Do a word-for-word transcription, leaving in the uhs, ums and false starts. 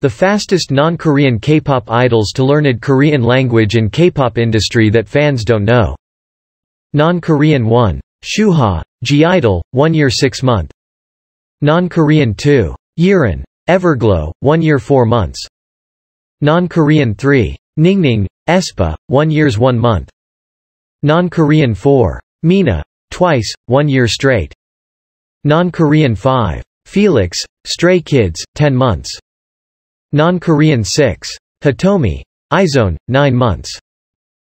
The fastest non-Korean K-pop idols to learned Korean language and K-pop industry that fans don't know. Non-Korean one. Shuha, G-idol, one year six month. Non-Korean two. Yeeran, Everglow, one year four months. Non-Korean three. Ningning, aespa, one years one month. Non-Korean four. Mina, twice, one year straight. Non-Korean five. Felix, Stray Kids, ten months. Non-Korean six. Hitomi, Izone, nine months.